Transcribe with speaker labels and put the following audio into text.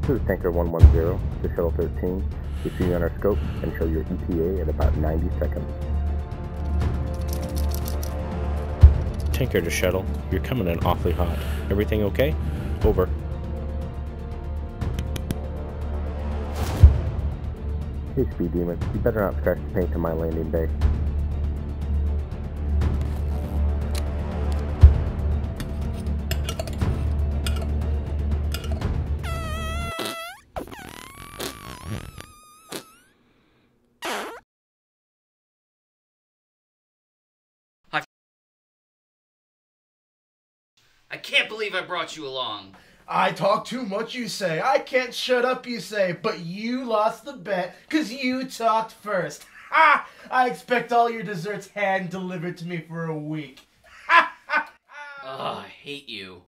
Speaker 1: This is Tanker 110 to Shuttle 13. We see you on our scope and show your ETA at about 90 seconds.
Speaker 2: Tanker to Shuttle, you're coming in awfully hot. Everything okay? Over.
Speaker 1: Hey Speed Demon, you better not scratch the paint in my landing bay.
Speaker 3: I can't believe I brought you along.
Speaker 4: I talk too much, you say. I can't shut up, you say. But you lost the bet, 'cause you talked first. Ha! I expect all your desserts hand-delivered to me for a week. Ha ha ha!
Speaker 3: Ugh, I hate you.